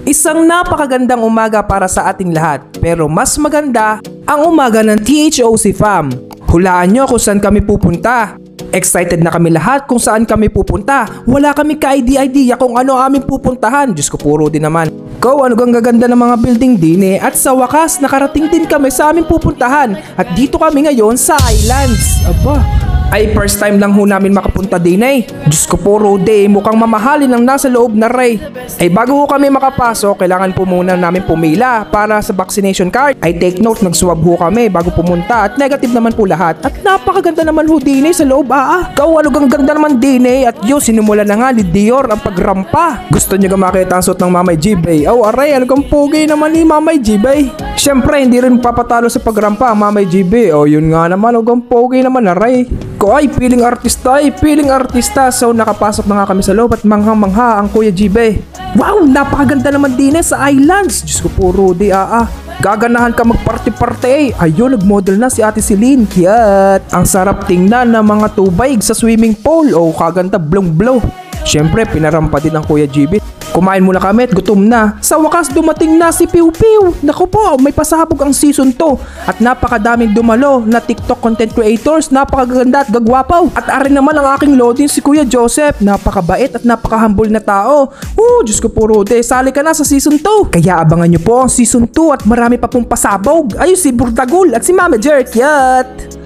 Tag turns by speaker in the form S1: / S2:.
S1: Isang napakagandang umaga para sa ating lahat. Pero mas maganda ang umaga ng THOC fam. Hulaan nyo kung saan kami pupunta. Excited na kami lahat kung saan kami pupunta. Wala kami ka-idea kung ano aming pupuntahan. Diyos ko, puro din naman. Go, ano gang gaganda ng mga building din eh. At sa wakas, nakarating din kami sa aming pupuntahan. At dito kami ngayon sa Islands. Aba, ay first time lang ho namin makapunta din eh. Diyos ko po, Rode, mukhang mamahalin ang nasa loob na Ray. Ay bago ho kami makapasok, kailangan po muna namin pumila para sa vaccination card. Ay take note, nag-swab ho kami bago pumunta at negative naman po lahat. At napakaganda naman ho din eh sa loob Kawalugang ganda naman din eh. At yun, sinimula na nga ni Dior ang pagrampa. Gusto nyo makita ang suot ng Mamay Jibay? Oh aray, alugang pogi naman ni Mamay Jibay. Siyempre, hindi rin papatalo sa pagrampa ang Mamay Jibay. Oh yun nga naman, alugang pogi naman aray. Ko ay feeling artista. So nakapasok na nga kami sa loob at manghang-mangha ang Kuya Jibay. Wow, napakaganda naman din sa Islands. Diyos ko po, Rudy, Gaganahan ka magparty-party eh. Ayun, nag-model na si Ate Celine. Cute. Ang sarap tingnan ng mga tubig sa swimming pool. Oh, kaganda, blong-blow. Siyempre, pinarampa din ang Kuya GB. Kumain muna kami at gutom na. Sa wakas, dumating na si Piu Piu. Naku po, may pasabog ang season 2. At napakadaming dumalo na TikTok content creators. Napakaganda at gagwapaw. At arin naman ang aking loading si Kuya Joseph. Napakabait at napakahumble na tao. Diyos ko po, Rode, sali ka na sa season 2. Kaya abangan nyo po ang season 2 at marami pa pong pasabog. Ayun si Burdagul at si Mama Jerk. Yat!